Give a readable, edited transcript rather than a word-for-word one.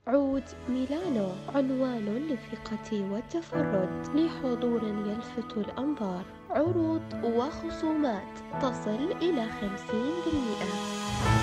عود ميلانو عنوان للثقة والتفرد لحضور يلفت الأنظار، عروض وخصومات تصل إلى 50%.